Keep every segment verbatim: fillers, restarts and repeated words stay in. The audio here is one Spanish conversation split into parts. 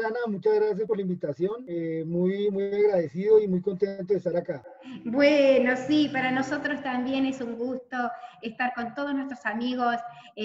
Ana, muchas gracias por la invitación. Eh, muy, muy agradecido y muy contento de estar acá. Bueno, sí, para nosotros también es un gusto estar con todos nuestros amigos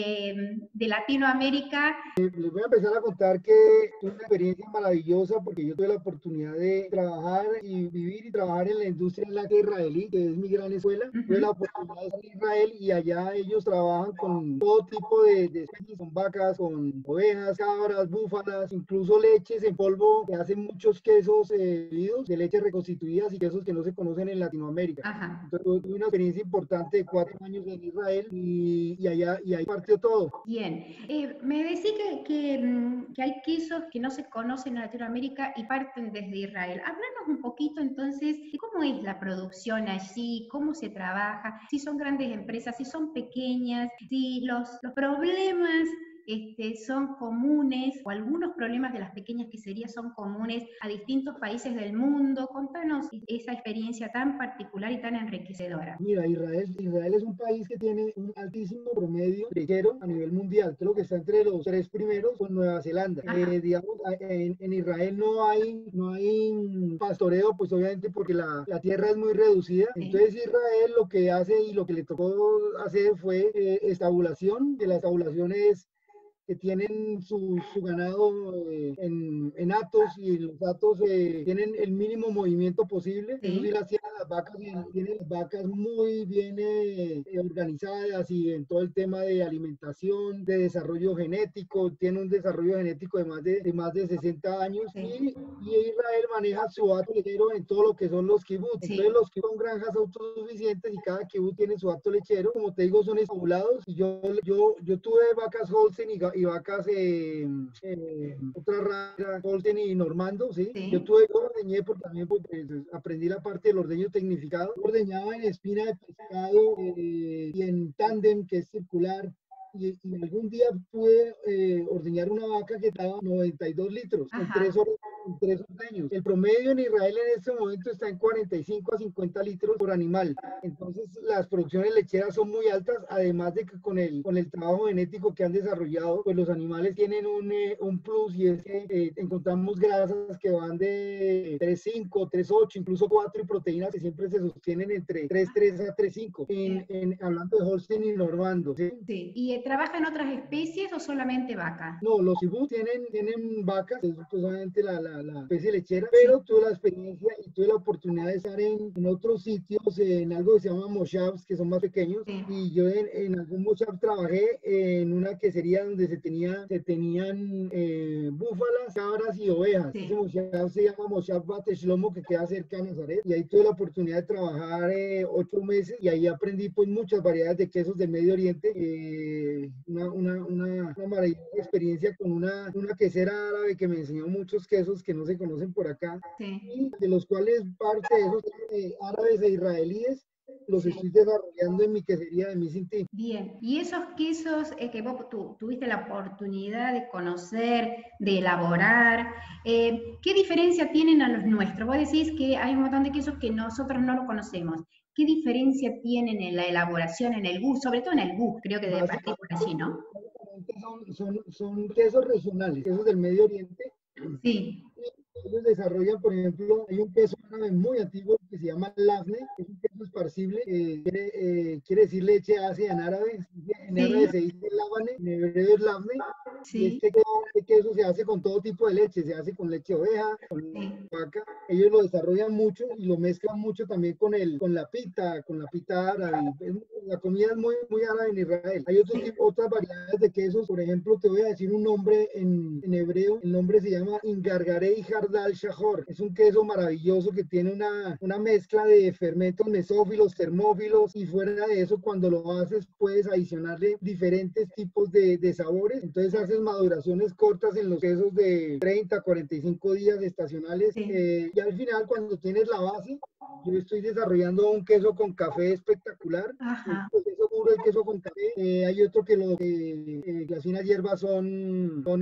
eh, de Latinoamérica. Les voy a empezar a contar que es una experiencia maravillosa porque yo tuve la oportunidad de trabajar y vivir y trabajar en la industria láctea israelí, que es mi gran escuela. Uh-huh. Tuve la oportunidad de estar en Israel y allá ellos trabajan con todo tipo de, de especies, con vacas, con ovejas, cabras, búfalas, incluso leches en polvo, que hacen muchos quesos eh, de leche reconstituidas y quesos que no se conocen en Latinoamérica. Ajá. Entonces tuve una experiencia importante de cuatro años en Israel y, y allá y ahí partió todo. Bien, eh, me decís que, que, que hay quesos que no se conocen en Latinoamérica y parten desde Israel. Háblanos un poquito entonces de cómo es la producción allí, cómo se trabaja, si son grandes empresas, si son pequeñas, si los, los problemas Este, son comunes, o algunos problemas de las pequeñas queserías son comunes a distintos países del mundo. Contanos esa experiencia tan particular y tan enriquecedora. Mira, Israel, Israel es un país que tiene un altísimo promedio lechero a nivel mundial. Creo que está entre los tres primeros con Nueva Zelanda. Eh, digamos, en, en Israel no hay, no hay pastoreo, pues obviamente porque la, la tierra es muy reducida. Entonces Israel lo que hace y lo que le tocó hacer fue eh, estabulación, que la estabulación es que tienen su, su ganado eh, en, en atos y los atos eh, tienen el mínimo movimiento posible. Sí. Eso sí, las tienen las vacas, tienen las vacas muy bien eh, organizadas y en todo el tema de alimentación, de desarrollo genético, tiene un desarrollo genético de más de, de, más de sesenta años. Sí. y, y Israel maneja su ato lechero en todo lo que son los kibbutz. Sí. Entonces los kibbutz son granjas autosuficientes y cada kibbutz tiene su ato lechero. Como te digo, son estabulados y yo, yo, yo tuve vacas Holstein y y vacas, eh, eh, otra raza, Holstein y Normando, ¿sí? Sí. Yo tuve, yo ordeñé porque también pues, aprendí la parte del ordeño tecnificado. Ordeñaba en espina de pescado eh, y en tándem, que es circular. Y, y algún día pude eh, ordeñar una vaca que daba noventa y dos litros en tres, horas, en tres ordeños. El promedio en Israel en este momento está en cuarenta y cinco a cincuenta litros por animal. Entonces las producciones lecheras son muy altas, además de que con el, con el trabajo genético que han desarrollado, pues los animales tienen un, eh, un plus y es que eh, encontramos grasas que van de tres punto cinco, tres punto ocho, incluso cuatro y proteínas que siempre se sostienen entre tres punto tres a tres punto cinco, en, en, hablando de Holstein y Normando. ¿Sí? Sí. ¿Y trabajan otras especies o solamente vaca? No, los kibbutz tienen, tienen vacas, es solamente la, la, la especie lechera, pero sí. Tuve la experiencia y tuve la oportunidad de estar en, en otros sitios, en algo que se llama moshavs, que son más pequeños, sí. Y yo en, en algún moshav trabajé en una quesería donde se, tenía, se tenían eh, búfalas, cabras y ovejas. Sí. Ese moshav se llama Moshav Bate Shlomo, que queda cerca de Nazaret, y ahí tuve la oportunidad de trabajar eh, ocho meses y ahí aprendí pues muchas variedades de quesos del Medio Oriente, eh, una, una, una, una maravillosa experiencia con una, una quesera árabe que me enseñó muchos quesos que no se conocen por acá, sí. Y de los cuales parte de esos eh, árabes e israelíes los sí. Estoy desarrollando en mi quesería de Missinti. Bien, y esos quesos eh, que vos tu, tuviste la oportunidad de conocer, de elaborar, eh, ¿qué diferencia tienen a los nuestros? Vos decís que hay un montón de quesos que nosotros no lo conocemos. ¿Qué diferencia tienen en la elaboración, en el gusto, sobre todo en el gusto? Creo que debe partir por allí, ¿no? Son, son, son quesos regionales, quesos del Medio Oriente. Sí. Ellos desarrollan, por ejemplo, hay un queso árabe muy antiguo que se llama lafne, es un queso esparcible, eh, quiere, eh, quiere decir leche ácida en árabe, en sí. Árabe se dice lavane, en hebreo es lafne, sí. Y este queso, este queso se hace con todo tipo de leche, se hace con leche de oveja, con sí. Vaca, ellos lo desarrollan mucho y lo mezclan mucho también con, el, con la pita, con la pita árabe, la comida es muy, muy árabe en Israel. Hay otros, sí. Otras variedades de quesos, por ejemplo, te voy a decir un nombre en, en hebreo, el nombre se llama Ingargarei Hardal Shahor. Es un queso maravilloso que tiene una, una mezcla de fermentos mesófilos, termófilos, y fuera de eso, cuando lo haces, puedes adicionarle diferentes tipos de, de sabores. Entonces haces maduraciones cortas en los quesos de treinta, cuarenta y cinco días estacionales. Sí. Eh, y al final, cuando tienes la base, yo estoy desarrollando un queso con café espectacular. Ajá. El queso duro, el queso con café. Eh, hay otro que lo eh, eh, las finas hierbas son, son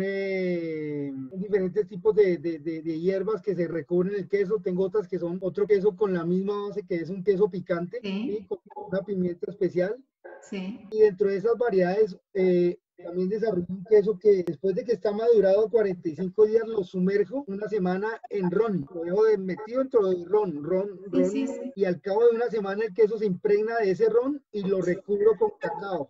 eh, diferentes tipos de, de, de, de hierbas que se recubren el queso. Tengo otras que son otro queso con la misma base, que es un queso picante, sí. ¿Sí? Con una pimienta especial. Sí. Y dentro de esas variedades, eh, también desarrollé un queso que después de que está madurado cuarenta y cinco días lo sumerjo una semana en ron. Lo dejo de, metido dentro del ron, ron, Sí, ron. sí, sí. Y al cabo de una semana el queso se impregna de ese ron y lo recubro con cacao.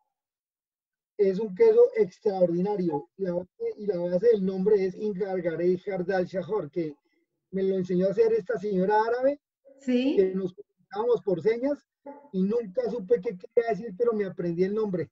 Es un queso extraordinario. La base, y la base del nombre es Ingargarey Jardal Shahor, que me lo enseñó a hacer esta señora árabe, que Sí. nos comunicábamos por señas y nunca supe qué quería decir, pero me aprendí el nombre.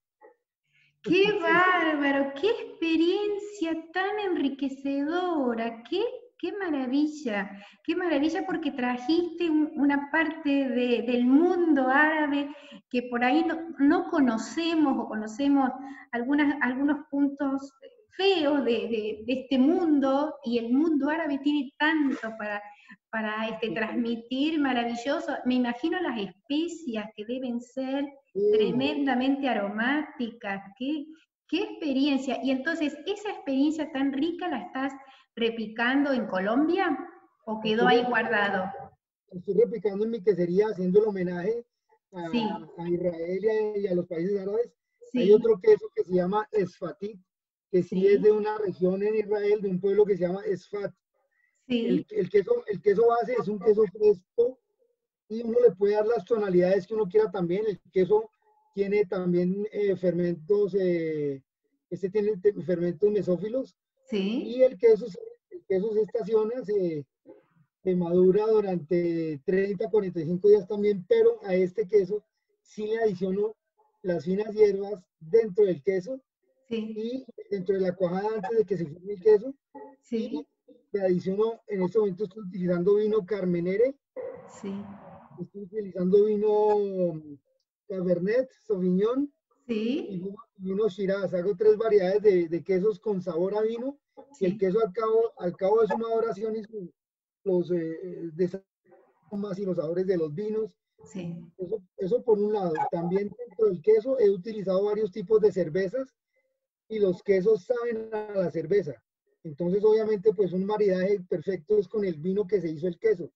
¡Qué bárbaro! ¡Qué experiencia tan enriquecedora! ¡Qué, qué maravilla! ¡Qué maravilla porque trajiste un- una parte de- del mundo árabe que por ahí no, no conocemos o conocemos algunas, algunos puntos feos de, de- de este mundo y el mundo árabe tiene tanto para, para este, transmitir maravilloso. Me imagino las especias que deben ser Sí, tremendamente aromáticas, qué, qué experiencia. Y entonces, ¿esa experiencia tan rica la estás replicando en Colombia o quedó estoy ahí replicando, guardado? estoy replicando en mi quesería, haciendo el homenaje Sí, a, a Israel y a, y a los países árabes. Hay sí, otro queso que se llama Esfatí, que sí es de sí, una región en Israel, de un pueblo que se llama Esfat. El, sí, el, queso, el queso base es un queso fresco y uno le puede dar las tonalidades que uno quiera también. El queso tiene también eh, fermentos, eh, este tiene fermentos mesófilos y sí, el queso, el queso se estaciona, se, se madura durante treinta a cuarenta y cinco días también, pero a este queso sí le adiciono las finas hierbas dentro del queso sí, y dentro de la cuajada antes de que se forme el queso y sí, le adiciono, en este momento estoy utilizando vino Carmenere, sí, estoy utilizando vino Cabernet Sauvignon y sí, vino, vino Shiraz. Hago tres variedades de, de quesos con sabor a vino y el sí, queso al cabo, al cabo de su maduración y su, los eh, aromas y los sabores de los vinos. sí. Eso, eso por un lado. También dentro del queso he utilizado varios tipos de cervezas y los quesos saben a la cerveza. Entonces, obviamente, pues un maridaje perfecto es con el vino que se hizo el queso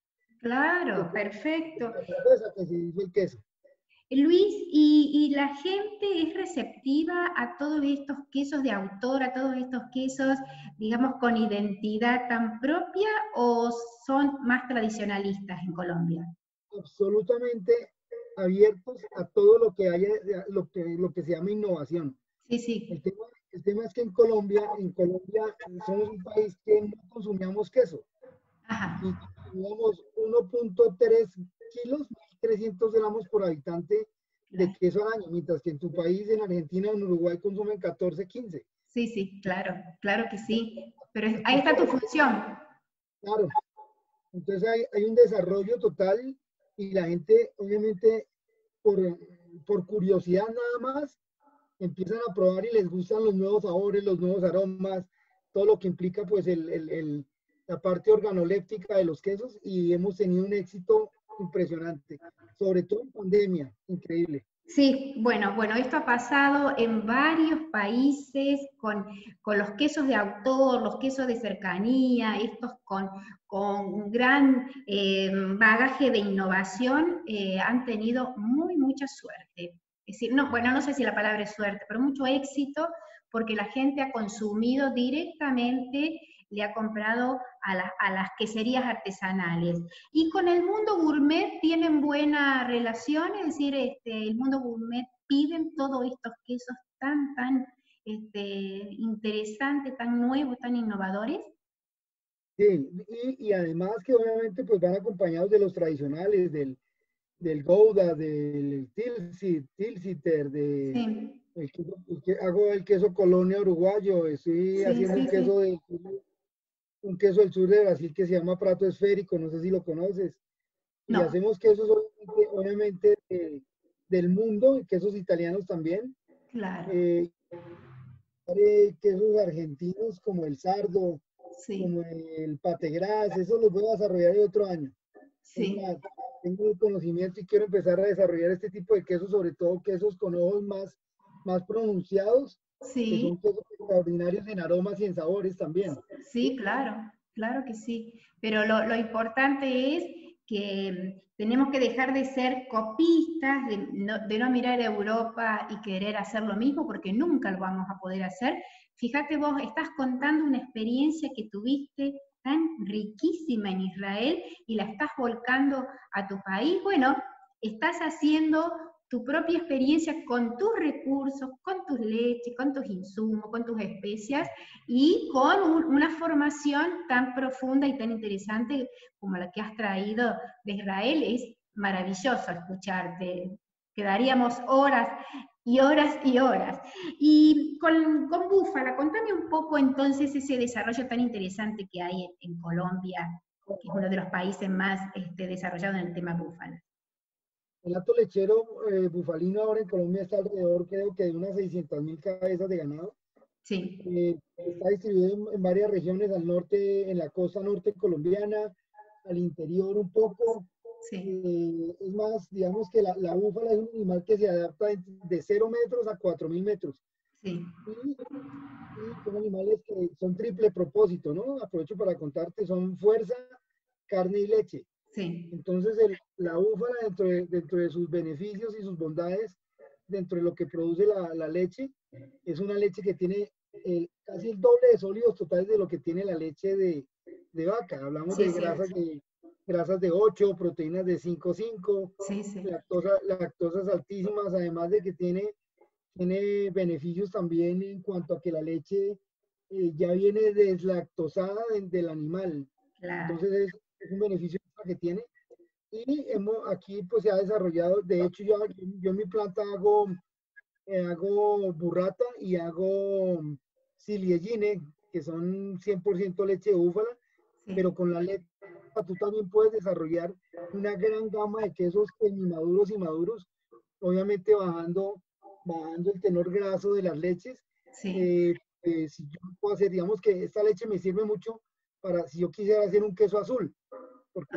o Claro, con perfecto. la cerveza que se hizo el queso. Luis, ¿y, y la gente es receptiva a todos estos quesos de autor, a todos estos quesos, digamos, con identidad tan propia o son más tradicionalistas en Colombia? Absolutamente abiertos a todo lo que haya, lo que, lo que se llama innovación. Sí, El sí. tema, el tema es que en Colombia, en Colombia somos un país que no consumíamos queso Ajá, y consumíamos uno punto tres kilos, mil trescientos gramos por habitante de claro. queso al año, mientras que en tu país, en Argentina o en Uruguay, consumen catorce, quince. Sí, sí, claro, claro que sí. Pero es- El ahí está costo tu del queso, función. claro. Entonces hay, hay un desarrollo total y la gente, obviamente, por, por curiosidad nada más, empiezan a probar y les gustan los nuevos sabores, los nuevos aromas, todo lo que implica pues el, el, el, la parte organoléptica de los quesos y hemos tenido un éxito impresionante, sobre todo en pandemia, increíble. Sí, bueno, bueno, esto ha pasado en varios países con, con los quesos de autor, los quesos de cercanía, estos con, con un gran eh, bagaje de innovación, eh, han tenido muy, mucha suerte. Es decir, no, bueno, no sé si la palabra es suerte, pero mucho éxito porque la gente ha consumido directamente, le ha comprado a, la, a las queserías artesanales. Y con el mundo gourmet tienen buena relación, es decir, este, el mundo gourmet piden todos estos quesos tan, tan este, interesantes, tan nuevos, tan innovadores. Sí, y, y además que obviamente pues van acompañados de los tradicionales, del, del Gouda, del Tilsit, Tilsiter, de Sí, el queso, el que, hago el queso Colonia uruguayo, estoy sí, haciendo un sí, queso sí. de un queso del sur de Brasil que se llama Prato Esférico, no sé si lo conoces. Y No, hacemos quesos obviamente, obviamente de, del mundo, y quesos italianos también, claro, eh, eh, quesos argentinos como el sardo, sí, como el pategras, eso los voy a desarrollar el otro año. Es sí, más, tengo el conocimiento y quiero empezar a desarrollar este tipo de quesos, sobre todo quesos con ojos más, más pronunciados, que son sí. quesos extraordinarios en aromas y en sabores también. Sí, ¿Sí? claro, claro que sí. Pero lo, lo importante es que tenemos que dejar de ser copistas, de no, de no mirar a Europa y querer hacer lo mismo, porque nunca lo vamos a poder hacer. Fíjate vos, estás contando una experiencia que tuviste tan riquísima en Israel y la estás volcando a tu país. Bueno, estás haciendo tu propia experiencia con tus recursos, con tus leches, con tus insumos, con tus especias y con un, una formación tan profunda y tan interesante como la que has traído de Israel. Es maravilloso escucharte. Quedaríamos horas y horas y horas. Y con, con Búfala, contame un poco entonces ese desarrollo tan interesante que hay en, en Colombia, que es uno de los países más este, desarrollados en el tema búfala. El hato lechero eh, bufalino ahora en Colombia está alrededor, creo que de unas seiscientas mil cabezas de ganado. Sí. Eh, está distribuido en, en varias regiones, al norte, en la costa norte colombiana, al interior un poco. Sí. Eh, es más, digamos que la, la búfala es un animal que se adapta de, de cero metros a cuatro mil metros. Sí. Y, y son animales que son triple propósito, ¿no? Aprovecho para contarte, son fuerza, carne y leche. Sí. Entonces, el, la búfala, dentro de, dentro de sus beneficios y sus bondades, dentro de lo que produce la, la leche, es una leche que tiene el, casi el doble de sólidos totales de lo que tiene la leche de, de vaca. Hablamos Sí, de sí. grasas de, grasas de ocho, proteínas de cinco punto cinco, Sí, sí. lactosa, lactosas altísimas, además de que tiene, tiene beneficios también en cuanto a que la leche eh, ya viene deslactosada de, del animal. Claro. Entonces, es, es un beneficio que tiene. Y hemos, aquí pues se ha desarrollado, de hecho yo, yo en mi planta hago, eh, hago burrata y hago siliegine, que son cien por ciento leche de búfala, Sí. pero con la leche tú también puedes desarrollar una gran gama de quesos semimaduros y maduros, obviamente bajando, bajando el tenor graso de las leches. Sí. Eh, eh, si yo puedo hacer, digamos que esta leche me sirve mucho para si yo quisiera hacer un queso azul, porque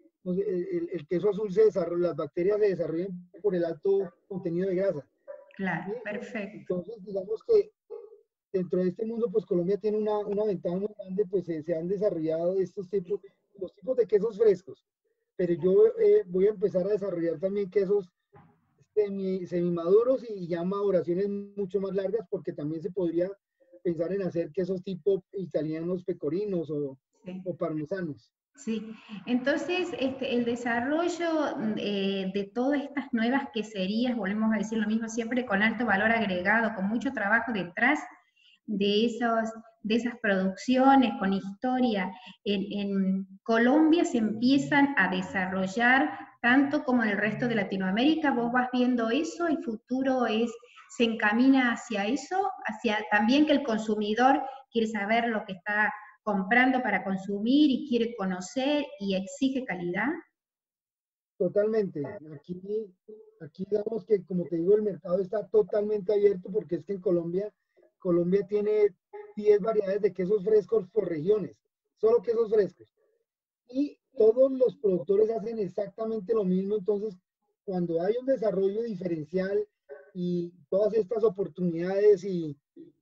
el, el, queso azul se desarrolla, las bacterias se desarrollan por el alto contenido de grasa. Claro, ¿Sí? perfecto. Entonces, digamos que dentro de este mundo, pues Colombia tiene una, una ventaja muy grande, pues se, se han desarrollado estos tipos, los tipos de quesos frescos. Pero yo eh, voy a empezar a desarrollar también quesos semi, semimaduros y ya maduraciones mucho más largas, porque también se podría pensar en hacer quesos tipo italianos pecorinos o, Sí. o parmesanos. Sí, entonces este, el desarrollo eh, de todas estas nuevas queserías, volvemos a decir lo mismo siempre, con alto valor agregado, con mucho trabajo detrás de, esos, de esas producciones, con historia, en, en Colombia se empiezan a desarrollar tanto como en el resto de Latinoamérica. ¿Vos vas viendo eso? ¿El futuro es, se encamina hacia eso? Hacia también que el consumidor quiere saber lo que está comprando para consumir y quiere conocer y exige calidad? Totalmente. Aquí, aquí digamos que, como te digo, el mercado está totalmente abierto porque es que en Colombia, Colombia tiene diez variedades de quesos frescos por regiones, solo quesos frescos. Y todos los productores hacen exactamente lo mismo. Entonces, cuando hay un desarrollo diferencial y todas estas oportunidades y,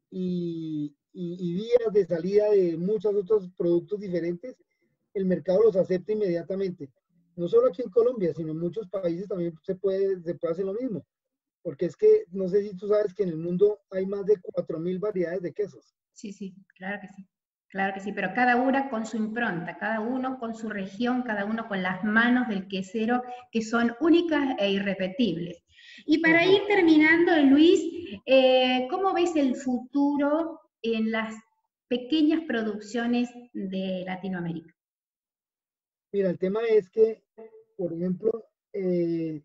y, y, y vías de salida de muchos otros productos diferentes, el mercado los acepta inmediatamente. No solo aquí en Colombia, sino en muchos países también se puede, se puede hacer lo mismo. Porque es que, no sé si tú sabes que en el mundo hay más de cuatro mil variedades de quesos. Sí, sí, claro que sí. Claro que sí, pero cada una con su impronta, cada uno con su región, cada uno con las manos del quesero, que son únicas e irrepetibles. Y para Ajá. ir terminando, Luis, eh, ¿cómo ves el futuro en las pequeñas producciones de Latinoamérica? Mira, el tema es que, por ejemplo, eh,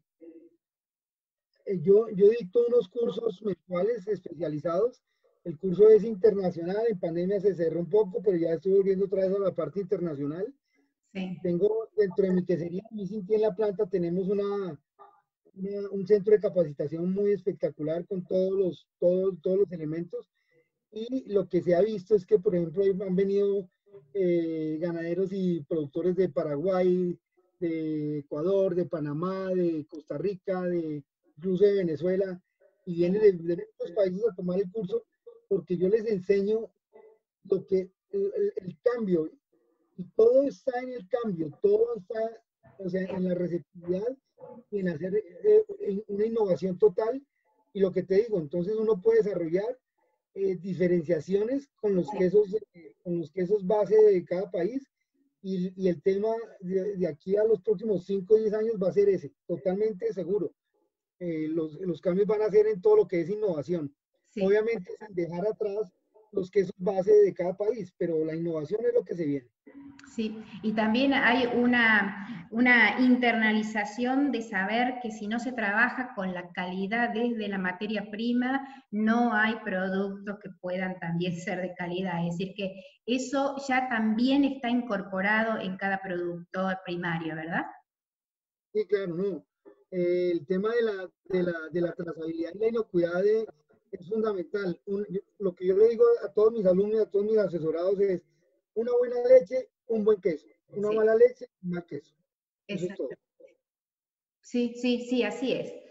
yo, yo dicto unos cursos mensuales especializados. El curso es internacional, en pandemia se cerró un poco, pero ya estoy volviendo otra vez a la parte internacional. Sí. Tengo dentro de mi quesería, mi Cinti en la planta, tenemos una, una, un centro de capacitación muy espectacular con todos los, todos, todos los elementos. Y lo que se ha visto es que, por ejemplo, han venido eh, ganaderos y productores de Paraguay, de Ecuador, de Panamá, de Costa Rica, de incluso de Venezuela, y vienen de, de otros países a tomar el curso porque yo les enseño lo que el, el, el cambio, y todo está en el cambio, todo está o sea, en la receptividad y en hacer eh, en una innovación total. Y lo que te digo, entonces uno puede desarrollar eh, diferenciaciones con los quesos, eh, con los quesos base de cada país. Y, y el tema de, de, aquí a los próximos cinco o diez años va a ser ese, totalmente seguro. Eh, los, los cambios van a ser en todo lo que es innovación. Sí. Obviamente sin dejar atrás los quesos base de cada país, pero la innovación es lo que se viene. Sí, y también hay una, una internalización de saber que si no se trabaja con la calidad desde la materia prima, no hay productos que puedan también ser de calidad. Es decir, que eso ya también está incorporado en cada producto primario, ¿verdad? Sí, claro, no. Eh, el tema de la, de, la, de la trazabilidad y la inocuidad de, es fundamental. Un, yo, lo que yo le digo a todos mis alumnos, a todos mis asesorados es una buena leche, un buen queso. Una sí. mala leche, un mal queso. Eso Exacto. es todo. Sí, sí, sí, así es.